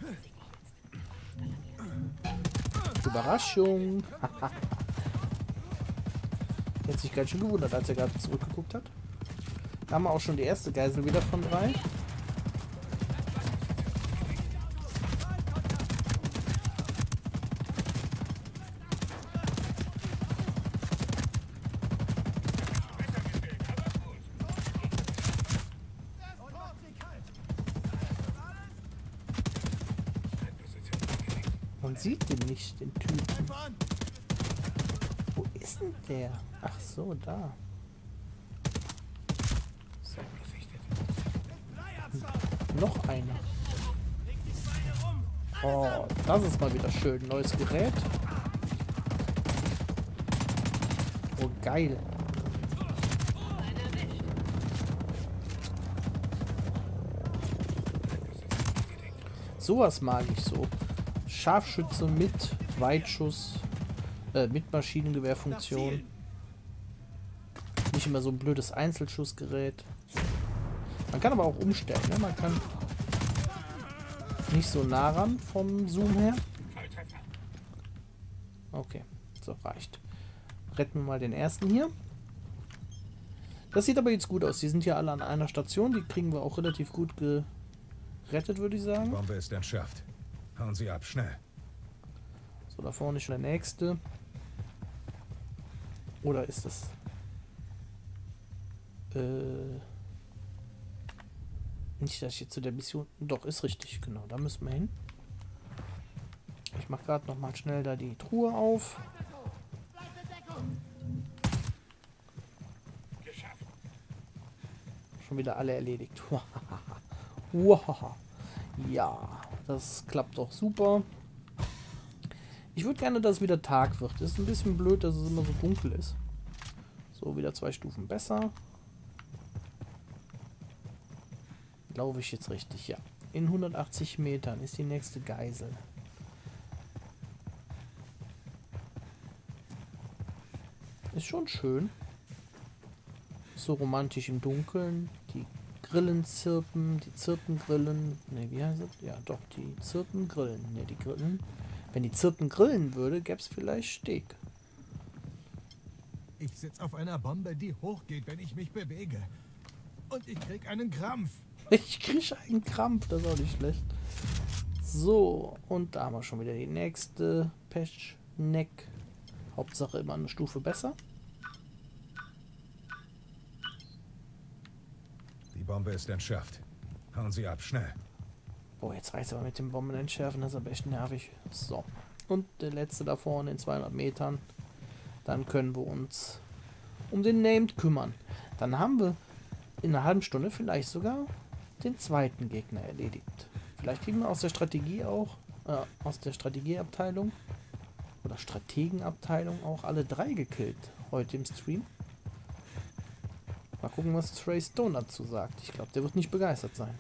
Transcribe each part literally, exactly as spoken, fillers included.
Überraschung. Er hat sich ganz schön gewundert, als er gerade zurückgeguckt hat. Da haben wir auch schon die erste Geisel wieder von drei. Man sieht den nicht, den Typen. Wo ist denn der? Ach so, da. So. Hm. Noch einer. Oh, das ist mal wieder schön. Neues Gerät. Oh, geil. Sowas mag ich so. Scharfschütze mit Weitschuss, äh, mit Maschinengewehrfunktion. Nicht immer so ein blödes Einzelschussgerät. Man kann aber auch umstellen, ne? Man kann nicht so nah ran vom Zoom her. Okay, so reicht. Retten wir mal den ersten hier. Das sieht aber jetzt gut aus. Die sind hier alle an einer Station. Die kriegen wir auch relativ gut gerettet, würde ich sagen. Die Bombe ist entschärft. Hauen Sie ab, schnell. So, da vorne ist schon der nächste. Oder ist es? Äh, nicht, dass ich jetzt zu der Mission... Doch, ist richtig, genau. Da müssen wir hin. Ich mache gerade noch mal schnell da die Truhe auf. Schon wieder alle erledigt. Ja, das klappt doch super. Ich würde gerne, dass es wieder Tag wird. Es ist ein bisschen blöd, dass es immer so dunkel ist. So, wieder zwei Stufen besser. Laufe ich jetzt richtig? Ja. In hundertachtzig Metern ist die nächste Geisel. Ist schon schön. So romantisch im Dunkeln. Die Grillen zirpen, die Zirpen grillen. Ne, wie heißt es? Ja, doch, die Zirpen grillen. Ne, die Grillen. Wenn die Zirpen grillen würde, gäbe es vielleicht Steak. Ich sitze auf einer Bombe, die hochgeht, wenn ich mich bewege. Und ich krieg einen Krampf. Ich kriege einen Krampf, das ist auch nicht schlecht. So, und da haben wir schon wieder die nächste Peschneck. Hauptsache immer eine Stufe besser. Die Bombe ist entschärft. Hauen Sie ab, schnell. Boah, jetzt reicht es aber mit dem Bomben entschärfen, das ist aber echt nervig. So, und der letzte da vorne in zweihundert Metern. Dann können wir uns um den Named kümmern. Dann haben wir in einer halben Stunde vielleicht sogar den zweiten Gegner erledigt. Vielleicht kriegen wir aus der Strategie auch, äh, aus der Strategieabteilung oder Strategenabteilung auch alle drei gekillt heute im Stream. Mal gucken, was Trey Stone dazu sagt. Ich glaube, der wird nicht begeistert sein.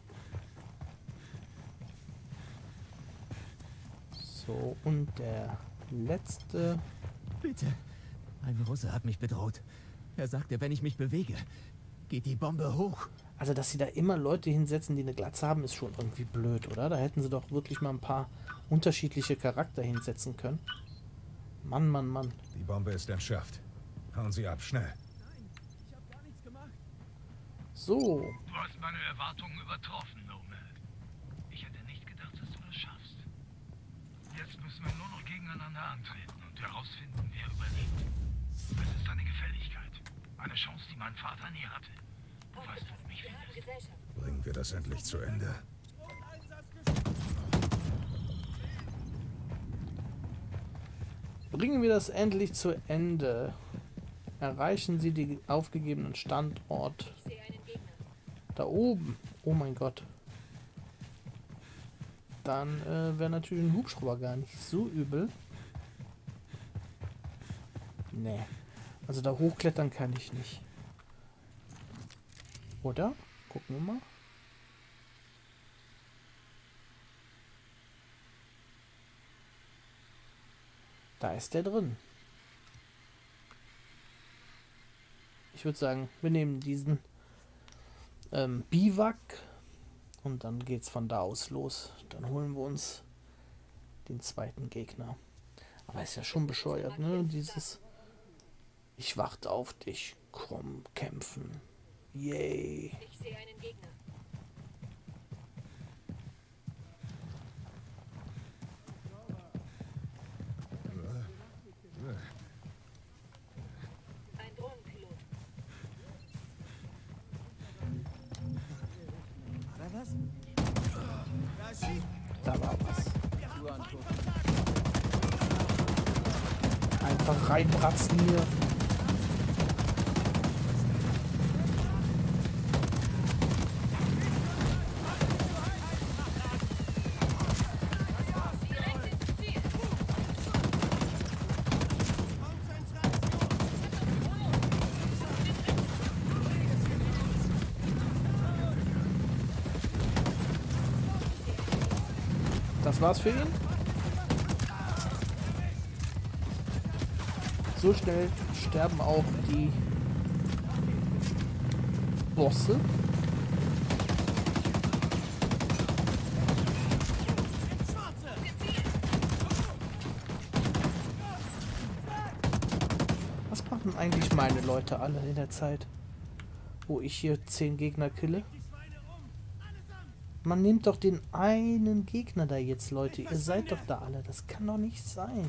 So, und der letzte... Bitte. Ein Russe hat mich bedroht. Er sagte, wenn ich mich bewege, geht die Bombe hoch. Also, dass sie da immer Leute hinsetzen, die eine Glatze haben, ist schon irgendwie blöd, oder? Da hätten sie doch wirklich mal ein paar unterschiedliche Charakter hinsetzen können. Mann, Mann, Mann. Die Bombe ist entschärft. Hauen Sie ab, schnell. Nein, ich habe gar nichts gemacht. So. Du hast meine Erwartungen übertroffen, Nomad. Ich hätte nicht gedacht, dass du das schaffst. Jetzt müssen wir nur noch gegeneinander antreten und herausfinden, wer überlebt. Das ist eine Gefälligkeit. Eine Chance, die mein Vater nie hatte. Du weißt, wo du mich findest. Bringen wir das endlich zu Ende. Bringen wir das endlich zu Ende. Erreichen Sie den aufgegebenen Standort. Da oben. Oh mein Gott. Dann äh, wäre natürlich ein Hubschrauber gar nicht so übel. Nee. Also da hochklettern kann ich nicht. Oder? Gucken wir mal. Da ist der drin. Ich würde sagen, wir nehmen diesen ähm, Biwak Und dann geht's von da aus los. Dann holen wir uns den zweiten Gegner. Aber ist ja schon bescheuert, ne? Dieses Ich warte auf dich, komm, kämpfen. Yay. Ich sehe einen Gegner. Ein Drohnenpilot. War was? Da war was. Einfach reinbratzen hier. Das war's für ihn. So schnell sterben auch die Bosse. Was machen eigentlich meine Leute alle in der Zeit, wo ich hier zehn Gegner kille? Man nimmt doch den einen Gegner da jetzt, Leute. Ihr seid doch da alle. Das kann doch nicht sein.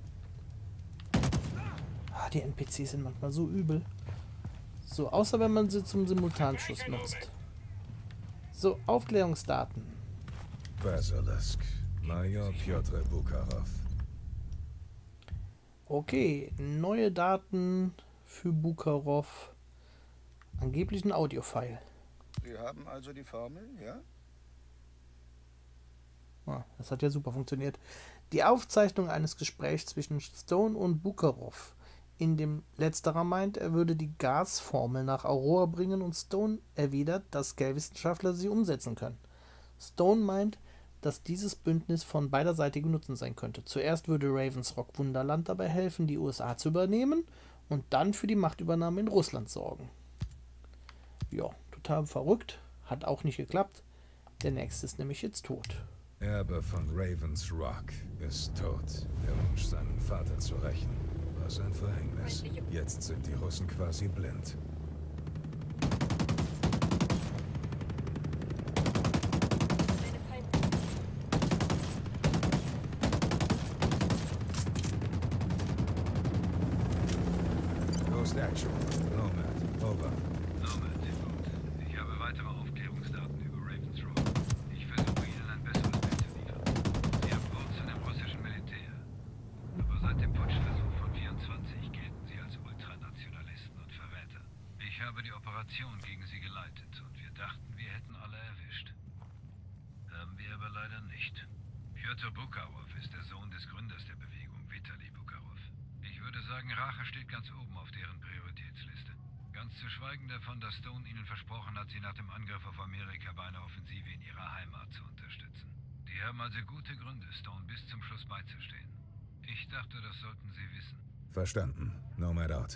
Ah, die N P Cs sind manchmal so übel. So, außer wenn man sie zum Simultanschuss nutzt. So, Aufklärungsdaten. Basilisk. Major Piotr Bukharov. Okay, neue Daten für Bukharov. Angeblich ein Audiofile. Sie haben also die Formel, ja? Ah, das hat ja super funktioniert. Die Aufzeichnung eines Gesprächs zwischen Stone und Bukharov, in dem letzterer meint, er würde die Gasformel nach Aurora bringen und Stone erwidert, dass Scale-Wissenschaftler sie umsetzen können. Stone meint, dass dieses Bündnis von beiderseitigem Nutzen sein könnte. Zuerst würde Ravensrock Wunderland dabei helfen, die U S A zu übernehmen und dann für die Machtübernahme in Russland sorgen. Ja, total verrückt. Hat auch nicht geklappt. Der nächste ist nämlich jetzt tot. Erbe von Ravens Rock ist tot. Der Wunsch, seinen Vater zu rächen, war sein Verhängnis. Jetzt sind die Russen quasi blind. Ghost Action. Nomad. Over. Nomad, ich habe weitere Aufklärungsdaten über Ravens Rock. Ich versuche Ihnen ein besseres Bild zu liefern. Sie haben Wurzeln im russischen Militär. Aber seit dem Putschversuch von vierundzwanzig gelten Sie als Ultranationalisten und Verräter. Ich habe die Operation gegen Sie geleitet und wir dachten, wir hätten alle erwischt. Haben wir aber leider nicht. Piotr Bukharov ist der Sohn des Gründers der Bewegung, Vitali Bukharov. Ich würde sagen, Rache steht ganz oben auf deren Prioritätsliste. Ganz zu schweigen davon, dass Stone ihnen versprochen hat, sie nach dem Angriff auf Amerika bei einer Offensive in ihrer Heimat zu unterstützen. Die haben also gute Gründe, Stone bis zum Schluss beizustehen. Ich dachte, das sollten Sie wissen. Verstanden. Nomad out.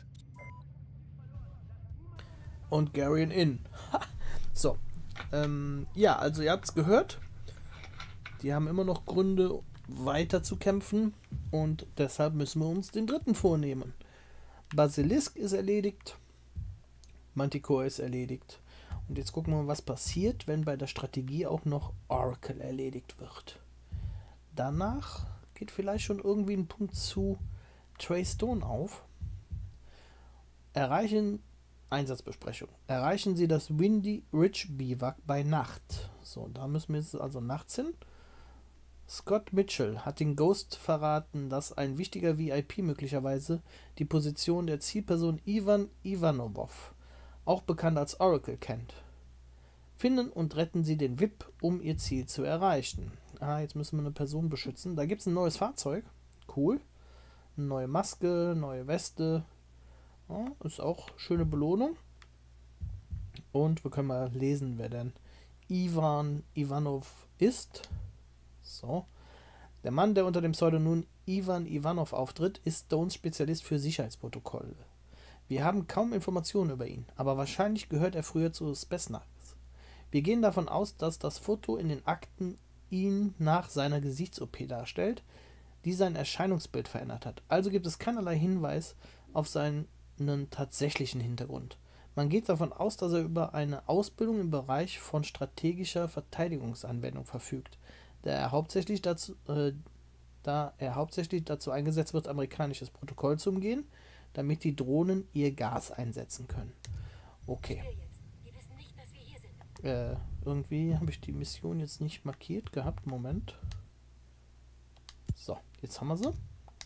Und Garion in. So. Ähm, ja, also ihr habt es gehört. Die haben immer noch Gründe, weiter zu kämpfen. Und deshalb müssen wir uns den dritten vornehmen. Basilisk ist erledigt. Manticore ist erledigt. Und jetzt gucken wir mal, was passiert, wenn bei der Strategie auch noch Oracle erledigt wird. Danach geht vielleicht schon irgendwie ein Punkt zu Trey Stone auf. Erreichen Einsatzbesprechung. Erreichen Sie das Windy Ridge Biwak bei Nacht. So, da müssen wir jetzt also nachts hin. Scott Mitchell hat den Ghost verraten, dass ein wichtiger V I P möglicherweise die Position der Zielperson Ivan Ivanov, auch bekannt als Oracle, kennt. Finden und retten Sie den V I P, um Ihr Ziel zu erreichen. Ah, jetzt müssen wir eine Person beschützen. Da gibt es ein neues Fahrzeug. Cool. Eine neue Maske, neue Weste. Ja, ist auch schöne Belohnung. Und wir können mal lesen, wer denn Ivan Ivanov ist. So. Der Mann, der unter dem Pseudonym Ivan Ivanov auftritt, ist Stones Spezialist für Sicherheitsprotokolle. Wir haben kaum Informationen über ihn, aber wahrscheinlich gehört er früher zu Spetsnaz. Wir gehen davon aus, dass das Foto in den Akten ihn nach seiner Gesichts-O P darstellt, die sein Erscheinungsbild verändert hat. Also gibt es keinerlei Hinweis auf seinen tatsächlichen Hintergrund. Man geht davon aus, dass er über eine Ausbildung im Bereich von strategischer Verteidigungsanwendung verfügt, da er hauptsächlich dazu, äh, da er hauptsächlich dazu eingesetzt wird, amerikanisches Protokoll zu umgehen, damit die Drohnen ihr Gas einsetzen können. Okay. Äh, irgendwie habe ich die Mission jetzt nicht markiert gehabt. Moment. So, jetzt haben wir sie.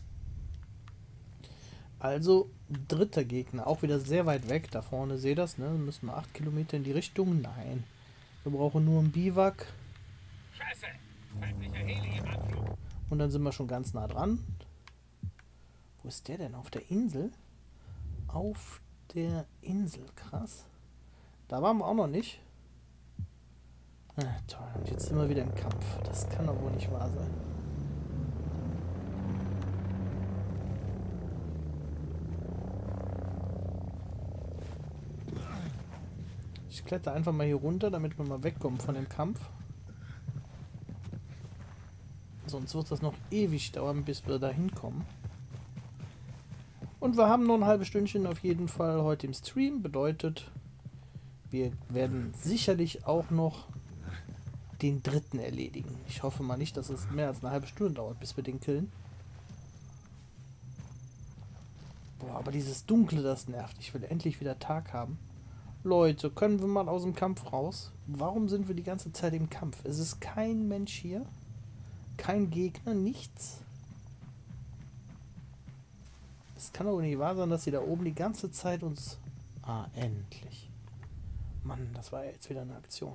Also, dritter Gegner. Auch wieder sehr weit weg. Da vorne, seht ihr das, ne? Müssen wir acht Kilometer in die Richtung? Nein. Wir brauchen nur einen Biwak. Scheiße! Feindlicher Heli im Anflug. Und dann sind wir schon ganz nah dran. Wo ist der denn? Auf der Insel? Auf der Insel. Krass. Da waren wir auch noch nicht. Ah, toll. Und jetzt sind wir wieder im Kampf. Das kann doch wohl nicht wahr sein. Ich kletter einfach mal hier runter, damit wir mal wegkommen von dem Kampf. Sonst wird das noch ewig dauern, bis wir da hinkommen. Und wir haben noch ein halbes Stündchen auf jeden Fall heute im Stream. Bedeutet, wir werden sicherlich auch noch den dritten erledigen. Ich hoffe mal nicht, dass es mehr als eine halbe Stunde dauert, bis wir den killen. Boah, aber dieses Dunkle, das nervt. Ich will endlich wieder Tag haben. Leute, können wir mal aus dem Kampf raus? Warum sind wir die ganze Zeit im Kampf? Es ist kein Mensch hier. Kein Gegner, nichts. Es kann doch nicht wahr sein, dass sie da oben die ganze Zeit uns... Ah, endlich. Mann, das war ja jetzt wieder eine Aktion.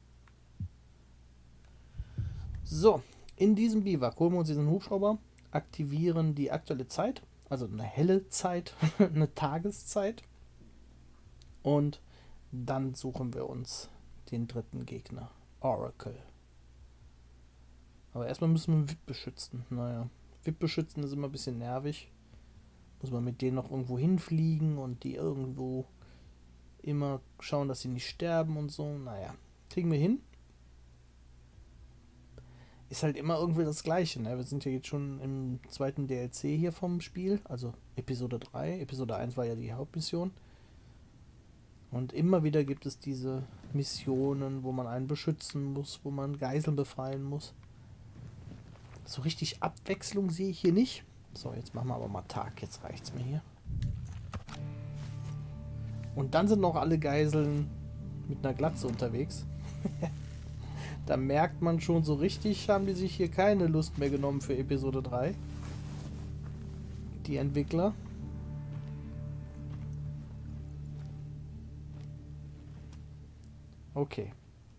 So, in diesem Biwak holen wir uns diesen Hubschrauber, aktivieren die aktuelle Zeit, also eine helle Zeit, eine Tageszeit. Und dann suchen wir uns den dritten Gegner, Oracle. Aber erstmal müssen wir V I P beschützen. Naja, V I P beschützen ist immer ein bisschen nervig. Muss man mit denen noch irgendwo hinfliegen und die irgendwo immer schauen, dass sie nicht sterben und so. Naja, kriegen wir hin. Ist halt immer irgendwie das Gleiche, ne? Wir sind ja jetzt schon im zweiten D L C hier vom Spiel, also Episode drei. Episode eins war ja die Hauptmission. Und immer wieder gibt es diese Missionen, wo man einen beschützen muss, wo man Geiseln befreien muss. So richtig Abwechslung sehe ich hier nicht. So, jetzt machen wir aber mal Tag. Jetzt reicht's mir hier. Und dann sind noch alle Geiseln mit einer Glatze unterwegs. Da merkt man schon so richtig, haben die sich hier keine Lust mehr genommen für Episode drei. Die Entwickler. Okay.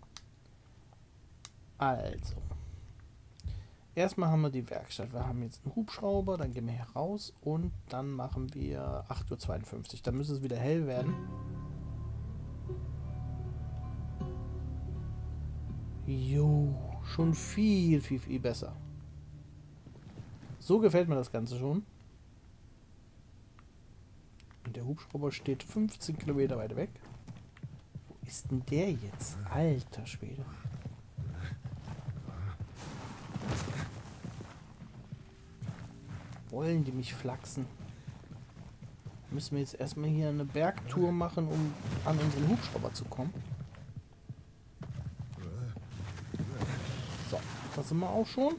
Also. Erstmal haben wir die Werkstatt. Wir haben jetzt einen Hubschrauber, dann gehen wir hier raus und dann machen wir acht Uhr zweiundfünfzig. Dann müsste es wieder hell werden. Jo, schon viel, viel, viel besser. So gefällt mir das Ganze schon. Und der Hubschrauber steht fünfzehn Kilometer weit weg. Wo ist denn der jetzt? Alter Schwede. Wollen die mich flachsen? Müssen wir jetzt erstmal hier eine Bergtour machen, um an unseren Hubschrauber zu kommen. So, das sind wir auch schon.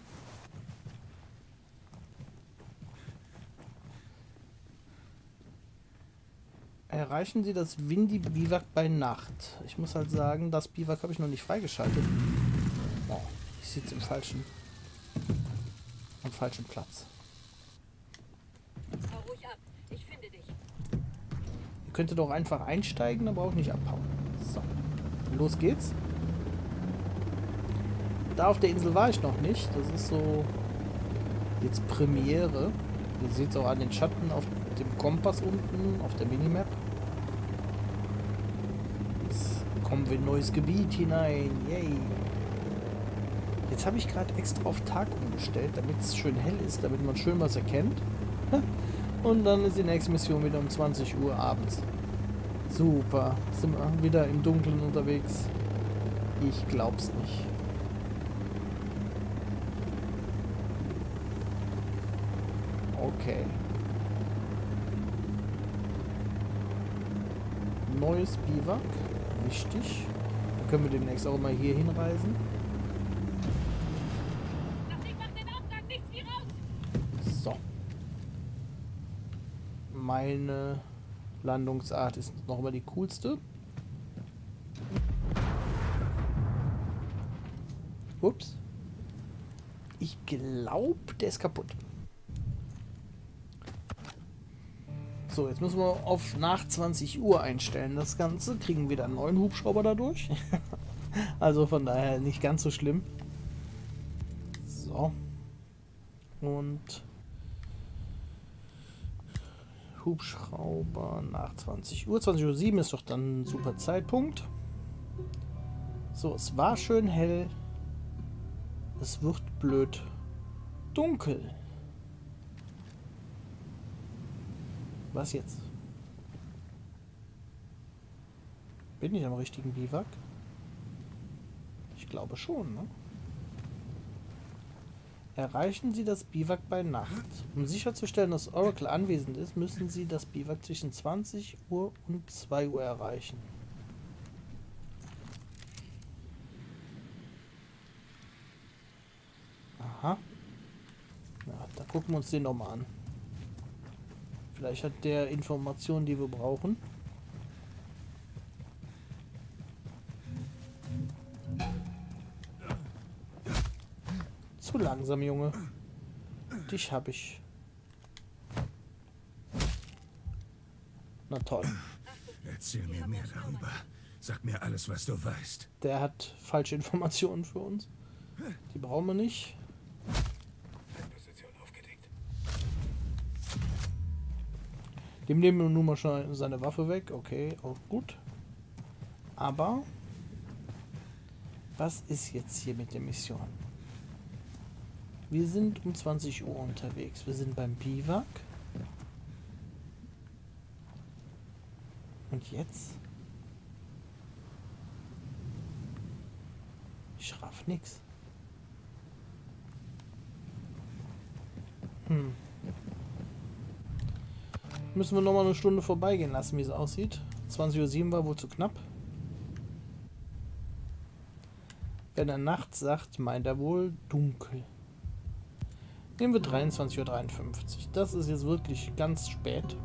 Erreichen Sie das Windy Biwak bei Nacht. Ich muss halt sagen, das Biwak habe ich noch nicht freigeschaltet. Oh, ich sitze im falschen, am falschen Platz. Hau ruhig ab. Ich finde dich. Ihr könntet doch einfach einsteigen, dann brauche ich nicht abhauen. So, los geht's. Da auf der Insel war ich noch nicht. Das ist so jetzt Premiere. Ihr seht es auch an den Schatten auf dem Kompass unten, auf der Minimap. Jetzt kommen wir in ein neues Gebiet hinein. Yay. Jetzt habe ich gerade extra auf Tag umgestellt, damit es schön hell ist, damit man schön was erkennt. Und dann ist die nächste Mission wieder um zwanzig Uhr abends. Super. Sind wir wieder im Dunkeln unterwegs. Ich glaub's nicht. Okay. Neues Biwak. Wichtig. Dann können wir demnächst auch mal hier hinreisen. So. Meine Landungsart ist nochmal die coolste. Ups. Ich glaube, der ist kaputt. So, jetzt müssen wir auf nach zwanzig Uhr einstellen. Das Ganze kriegen wir dann einen neuen Hubschrauber dadurch. Also von daher nicht ganz so schlimm. So. Und Hubschrauber nach zwanzig Uhr. zwanzig Uhr sieben ist doch dann ein super Zeitpunkt. So, es war schön hell. Es wird blöd dunkel. Was jetzt? Bin ich am richtigen Biwak? Ich glaube schon, ne? Erreichen Sie das Biwak bei Nacht. Um sicherzustellen, dass Oracle anwesend ist, müssen Sie das Biwak zwischen zwanzig Uhr und zwei Uhr erreichen. Aha. Ja, da gucken wir uns den nochmal an. Vielleicht hat der Informationen, die wir brauchen. Zu langsam, Junge. Dich hab ich. Na toll. Erzähl mir mehr darüber. Sag mir alles, was du weißt. Der hat falsche Informationen für uns. Die brauchen wir nicht. Dem nehmen wir nun mal schon seine Waffe weg. Okay, auch gut. Aber was ist jetzt hier mit der Mission? Wir sind um zwanzig Uhr unterwegs. Wir sind beim Biwak. Und jetzt? Ich raff nix. Hm. Müssen wir noch mal eine Stunde vorbeigehen lassen, wie es aussieht. zwanzig Uhr sieben war wohl zu knapp. Wenn er nachts sagt, meint er wohl dunkel. Nehmen wir dreiundzwanzig Uhr dreiundfünfzig. Das ist jetzt wirklich ganz spät.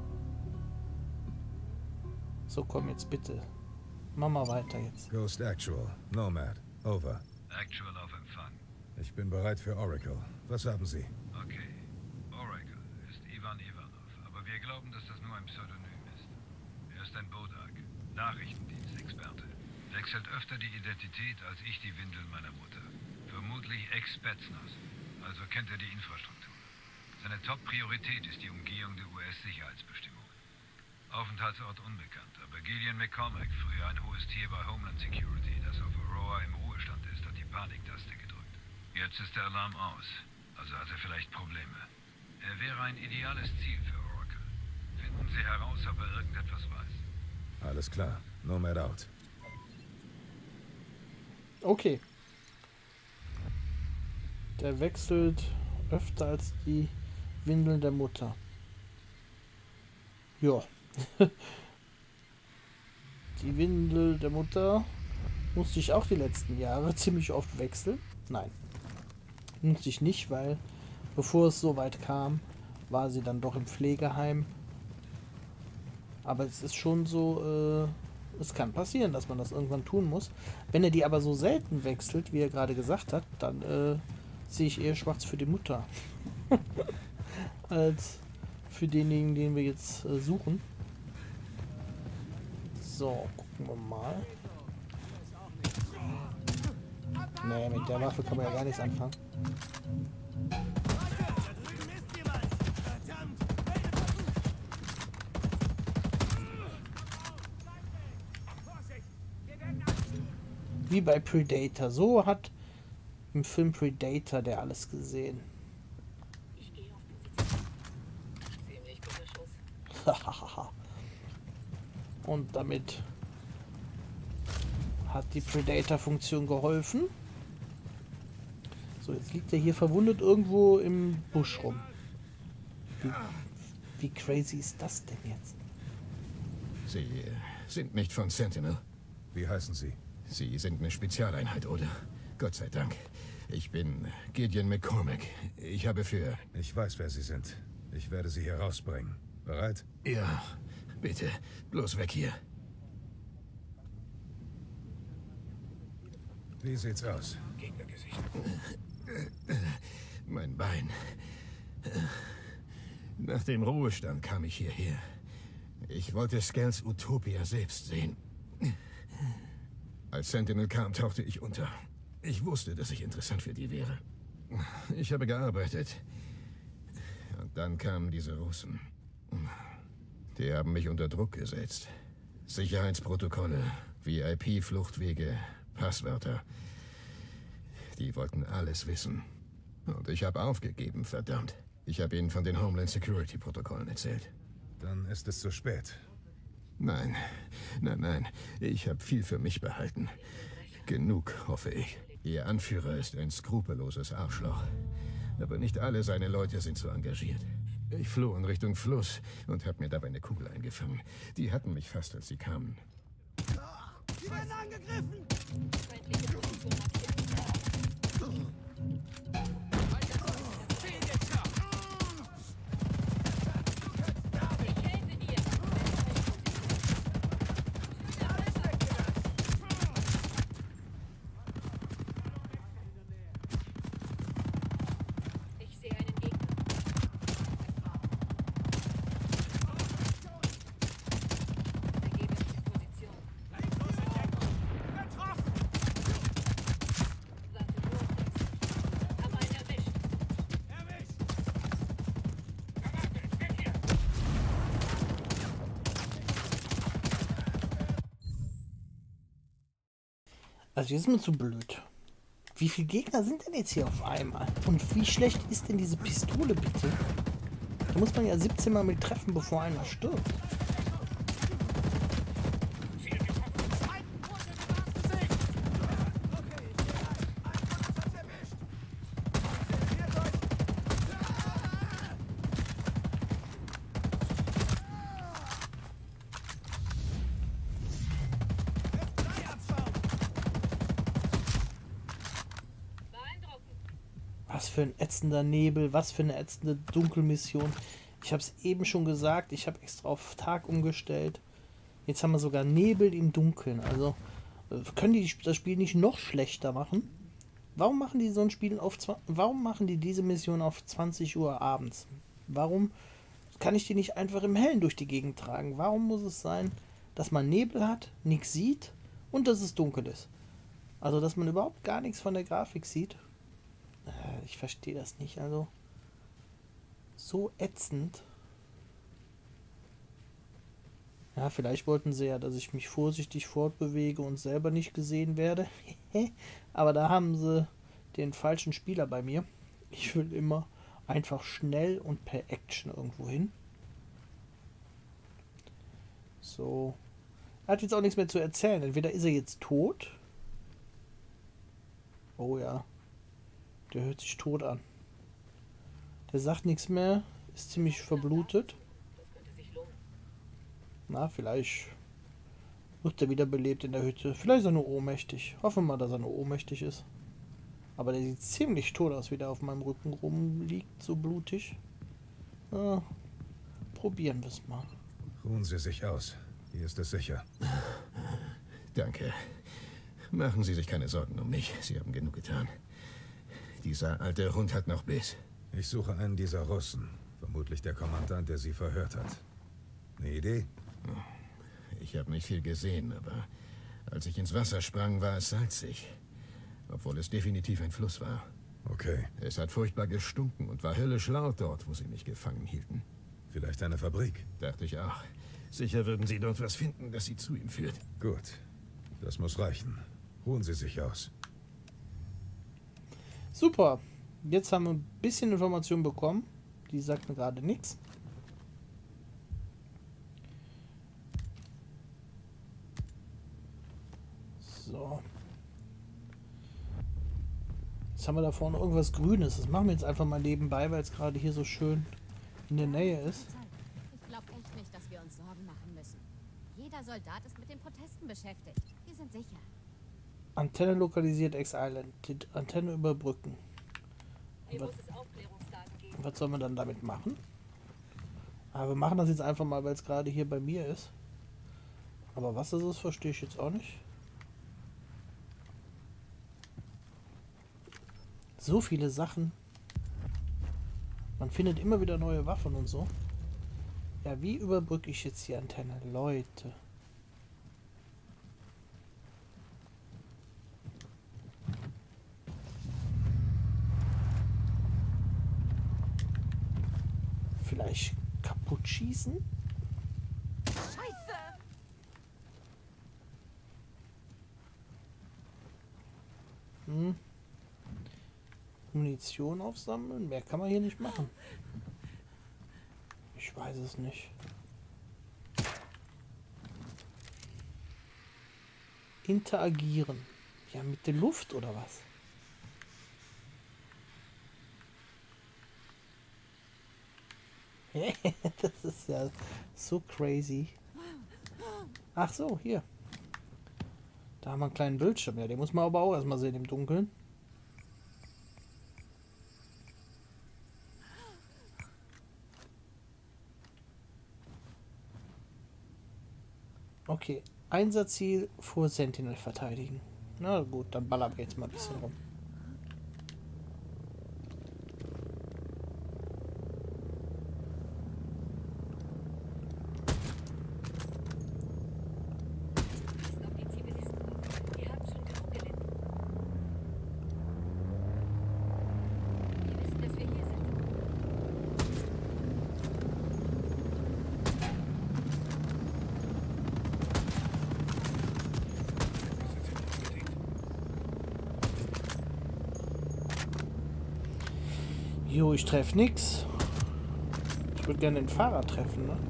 So, komm jetzt bitte. Mach mal weiter jetzt. Ghost Actual. Nomad. Over. Actual auf Empfang. Ich bin bereit für Oracle. Was haben Sie? Okay. Oracle ist Ivan Ivanov, aber wir glauben, dass das nur ein Pseudonym ist. Er ist ein Bodak, Nachrichtendienstexperte. Wechselt öfter die Identität als ich die Windeln meiner Mutter. Vermutlich Ex-Spetsnaz, also kennt er die Infrastruktur. Seine Top-Priorität ist die Umgehung der U S-Sicherheitsbestimmungen. Aufenthaltsort unbekannt, aber Gideon McCormack, früher ein hohes Tier bei Homeland Security, das auf Aurora im Ruhestand ist, hat die Paniktaste gedrückt. Jetzt ist der Alarm aus, also hat er vielleicht Probleme. Er wäre ein ideales Ziel für Oracle. Finden Sie heraus, ob er irgendetwas weiß. Alles klar. Nomad out. Okay. Der wechselt öfter als die Windeln der Mutter. Ja. Die Windel der Mutter musste ich auch die letzten Jahre ziemlich oft wechseln. Nein. Musste ich nicht, weil bevor es so weit kam, war sie dann doch im Pflegeheim. Aber es ist schon so, äh, es kann passieren, dass man das irgendwann tun muss. Wenn er die aber so selten wechselt, wie er gerade gesagt hat, dann äh, sehe ich eher schwarz für die Mutter. Als für denjenigen, den wir jetzt äh, suchen. So, gucken wir mal. Nee, mit der Waffe kann man ja gar nichts anfangen. Wie bei Predator. So hat im Film Predator der alles gesehen. Ich gehe auf Position. Ziemlich guter Schuss. Und damit hat die Predator-Funktion geholfen. So, jetzt liegt er hier verwundet irgendwo im Busch rum. Wie, wie crazy ist das denn jetzt? Sie äh, sind nicht von Sentinel. Wie heißen Sie? Sie sind eine Spezialeinheit, oder? Gott sei Dank. Ich bin Gideon McCormack. Ich habe für... Ich weiß, wer Sie sind. Ich werde Sie hier rausbringen. Bereit? Ja, bitte. Bloß weg hier. Wie sieht's aus? Mein Bein. Nach dem Ruhestand kam ich hierher. Ich wollte Scales Utopia selbst sehen. Als Sentinel kam, tauchte ich unter. Ich wusste, dass ich interessant für die wäre. Ich habe gearbeitet. Und dann kamen diese Russen. Die haben mich unter Druck gesetzt. Sicherheitsprotokolle, V I P-Fluchtwege, Passwörter. Die wollten alles wissen. Und ich habe aufgegeben, verdammt. Ich habe ihnen von den Homeland Security-Protokollen erzählt. Dann ist es zu spät. Nein, nein, nein. Ich habe viel für mich behalten. Genug, hoffe ich. Ihr Anführer ist ein skrupelloses Arschloch. Aber nicht alle seine Leute sind so engagiert. Ich floh in Richtung Fluss und habe mir dabei eine Kugel eingefangen. Die hatten mich fast, als sie kamen. Sie werden angegriffen! Feindliche Position markiert. Ich helfe dir! Ich sehe einen Gegner. Ergebe mich Position. Warte nur auf das. Hab einen erwischt. Also jetzt ist mir zu blöd. Wie viele Gegner sind denn jetzt hier auf einmal? Und wie schlecht ist denn diese Pistole bitte? Da muss man ja siebzehn Mal mit treffen, bevor einer stirbt. Was für ein ätzender Nebel, was für eine ätzende Dunkelmission. Ich habe es eben schon gesagt, ich habe extra auf Tag umgestellt. Jetzt haben wir sogar Nebel im Dunkeln. Also können die das Spiel nicht noch schlechter machen? Warum machen die so ein Spiel auf warum machen die diese Mission auf zwanzig Uhr abends? Warum kann ich die nicht einfach im Hellen durch die Gegend tragen? Warum muss es sein, dass man Nebel hat, nichts sieht und dass es dunkel ist? Also dass man überhaupt gar nichts von der Grafik sieht. Ich verstehe das nicht, also so ätzend. Ja, vielleicht wollten sie ja, dass ich mich vorsichtig fortbewege und selber nicht gesehen werde. Aber da haben sie den falschen Spieler bei mir. Ich will immer einfach schnell und per Action irgendwo hin. So. Er hat jetzt auch nichts mehr zu erzählen. Entweder ist er jetzt tot. Oh ja. Der hört sich tot an. Der sagt nichts mehr. Ist ziemlich verblutet. Na, vielleicht wird er wieder belebt in der Hütte. Vielleicht ist er nur ohnmächtig. Hoffen wir mal, dass er nur ohnmächtig ist. Aber der sieht ziemlich tot aus, wie der auf meinem Rücken rumliegt. So blutig. Na, probieren wir es mal. Ruhen Sie sich aus. Hier ist es sicher. Danke. Machen Sie sich keine Sorgen um mich. Sie haben genug getan. Dieser alte Hund hat noch Biss. Ich suche einen dieser Russen. Vermutlich der Kommandant, der Sie verhört hat. Eine Idee? Ich habe nicht viel gesehen, aber als ich ins Wasser sprang, war es salzig. Obwohl es definitiv ein Fluss war. Okay. Es hat furchtbar gestunken und war höllisch laut dort, wo sie mich gefangen hielten. Vielleicht eine Fabrik? Dachte ich auch. Sicher würden Sie dort was finden, das Sie zu ihm führt. Gut. Das muss reichen. Ruhen Sie sich aus. Super. Jetzt haben wir ein bisschen Information bekommen. Die sagt mir gerade nichts. So. So. Jetzt haben wir da vorne irgendwas Grünes. Das machen wir jetzt einfach mal nebenbei, weil es gerade hier so schön in der Nähe ist. Ich glaube echt nicht, dass wir uns Sorgen machen müssen. Jeder Soldat ist mit den Protesten beschäftigt. Wir sind sicher. Antenne lokalisiert X-Island. Die Antenne überbrücken. Hier Was, muss es Aufklärungsdaten geben. was soll man dann damit machen? Aber wir machen das jetzt einfach mal, weil es gerade hier bei mir ist. Aber was ist es, verstehe ich jetzt auch nicht. So viele Sachen. Man findet immer wieder neue Waffen und so. Ja, wie überbrücke ich jetzt die Antenne? Leute. Vielleicht kaputt schießen? Scheiße! Hm. Munition aufsammeln? Mehr kann man hier nicht machen. Ich weiß es nicht. Interagieren. Ja, mit der Luft oder was? Das ist ja so crazy. Ach so, hier. Da haben wir einen kleinen Bildschirm. Ja, den muss man aber auch erstmal sehen im Dunkeln. Okay, Einsatzziel vor Sentinel verteidigen. Na gut, dann ballern wir jetzt mal ein bisschen rum. Auf die Zivilisten. Wir haben schon genug gelitten. Wir wissen, dass wir hier sind. Jo, ich treffe nix. Ich würde gerne den Fahrer treffen, ne?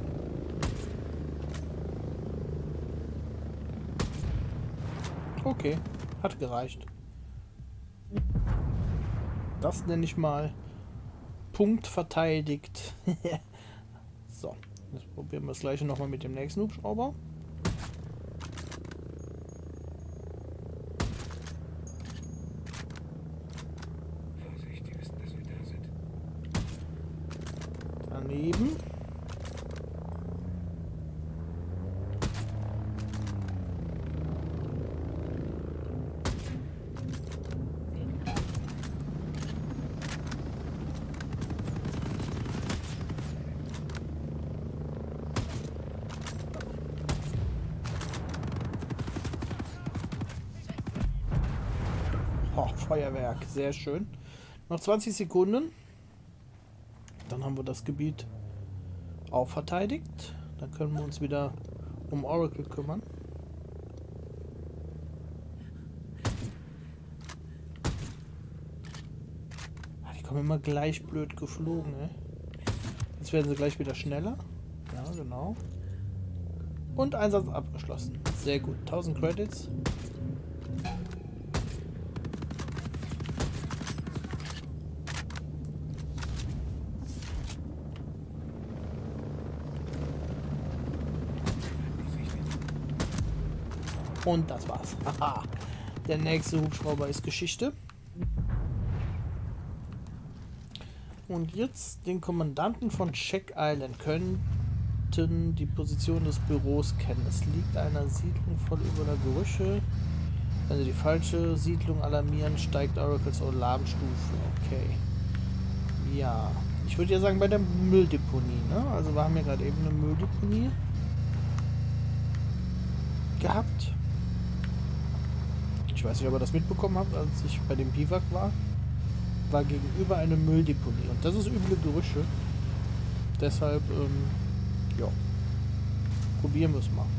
Okay, hat gereicht. Das nenne ich mal Punkt verteidigt. So, jetzt probieren wir das gleiche nochmal mit dem nächsten Hubschrauber. Vorsicht, die wissen, dass wir da sind. Daneben. Oh, Feuerwerk, sehr schön. Noch zwanzig Sekunden. Dann haben wir das Gebiet auch verteidigt. Dann können wir uns wieder um Oracle kümmern. Ah, die kommen immer gleich blöd geflogen, ey. Jetzt werden sie gleich wieder schneller. Ja, genau. Und Einsatz abgeschlossen. Sehr gut. tausend Credits. Und das war's. Haha. Der nächste Hubschrauber ist Geschichte. Und jetzt den Kommandanten von Check Island könnten die Position des Büros kennen. Es liegt einer Siedlung voll übler Gerüche. Wenn sie die falsche Siedlung alarmieren, steigt Oracles Alarmstufe. Okay. Ja. Ich würde ja sagen bei der Mülldeponie, ne? Also wir haben ja gerade eben eine Mülldeponie gehabt. Ich weiß nicht, ob ihr das mitbekommen habt, als ich bei dem Biwak war. War gegenüber eine Mülldeponie. Und das ist üble Gerüche. Deshalb, ähm, ja. Probieren wir es mal.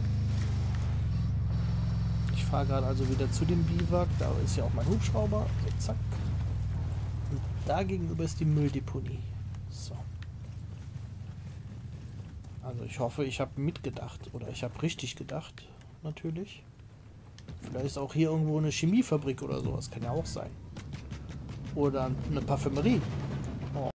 Ich fahre gerade also wieder zu dem Biwak. Da ist ja auch mein Hubschrauber. So, zack. Und da gegenüber ist die Mülldeponie. So. Also ich hoffe, ich habe mitgedacht. Oder ich habe richtig gedacht. Natürlich. Vielleicht ist auch hier irgendwo eine Chemiefabrik oder sowas. Kann ja auch sein. Oder eine Parfümerie.